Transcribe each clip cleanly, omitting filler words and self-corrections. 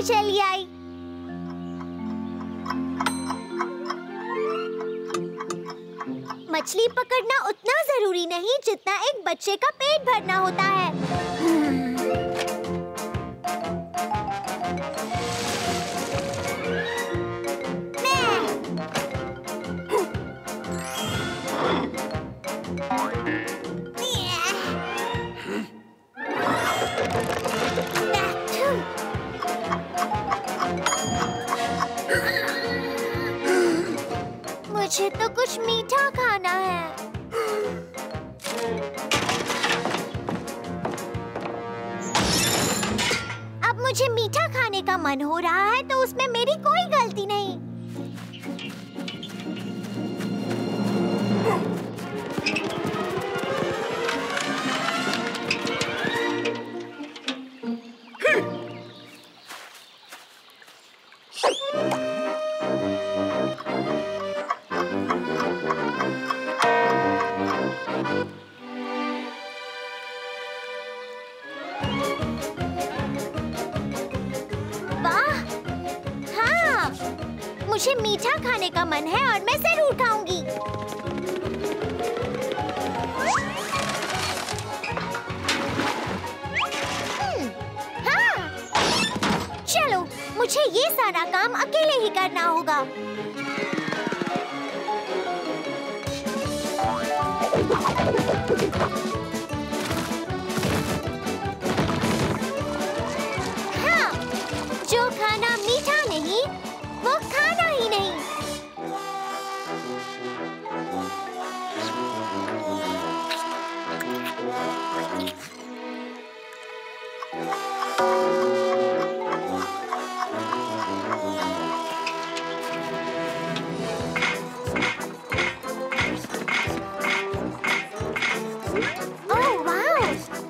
चली आई। मछली पकड़ना उतना जरूरी नहीं जितना एक बच्चे का पेट भरना होता है। मुझे तो कुछ मीठा खाना है। अब मुझे मीठा खाने का मन हो रहा है तो उसमें मेरी कोई गलती नहीं। मुझे मीठा खाने का मन है और मैं जरूर खाऊंगी। हाँ, चलो मुझे ये सारा काम अकेले ही करना होगा। हाँ, जो खाना मीठा नहीं वो खाना ही नहीं। ओह वाह!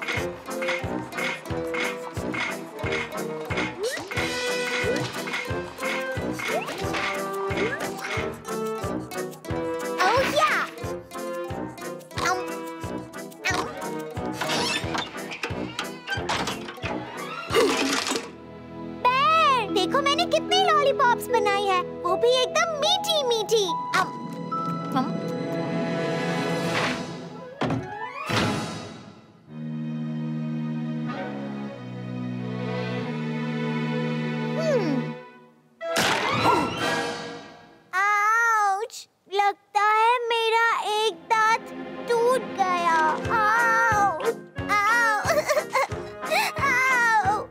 देखो मैंने कितनी लॉलीपॉप्स बनाई है, वो भी एकदम मीठी मीठी। आउच! लगता है मेरा एक दांत टूट गया। आउ! आउ! आउ!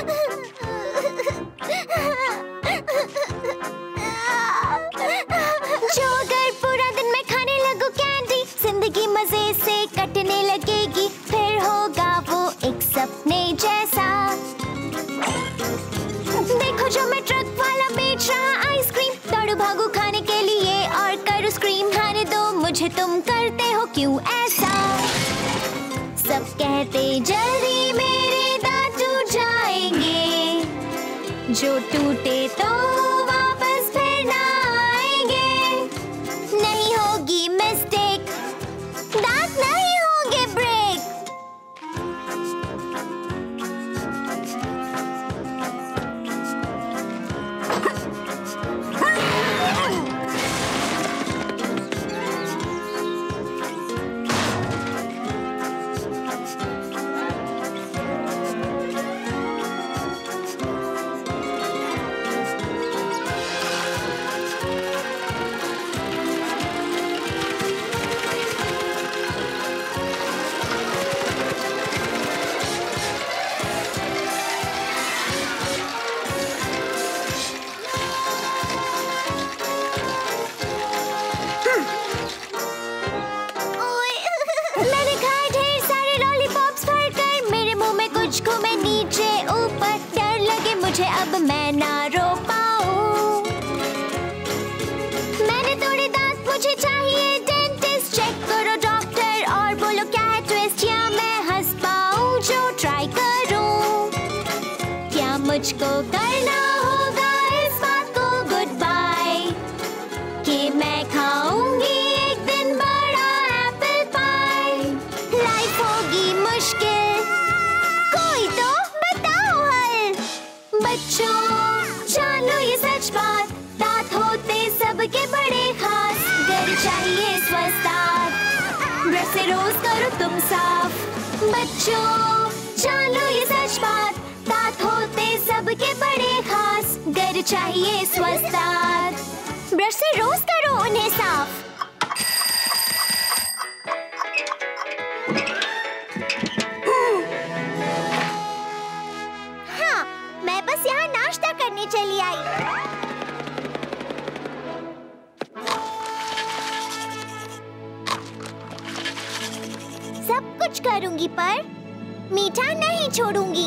जो अगर पूरा दिन मैं खाने लगूं कैंडी, जिंदगी मजे से कटने लगेगी, फिर होगा वो एक सपने जैसा। देखो जो मैं ट्रक वाला बेच रहा आइसक्रीम, दौड़ू भागू खाने के लिए और करूँ स्क्रीम। खाने दो मुझे, तुम करते हो क्यों ऐसा? सब कहते जल्दी मेरे दांत टूट जाएंगे, जो टूटे तो वापस फिर ना आएंगे। नहीं होगी मिस्टेक, दांत नहीं होंगे ब्रेक। तुम साफ। बच्चों जानो ये सच बात, दांत होते सबके बड़े खास। घर चाहिए स्वस्थ दांत, ब्रश से रोज करो उन्हें साफ। हाँ, मैं बस यहाँ नाश्ता करने चली आई। सब कुछ करूंगी पर मीठा नहीं छोड़ूंगी।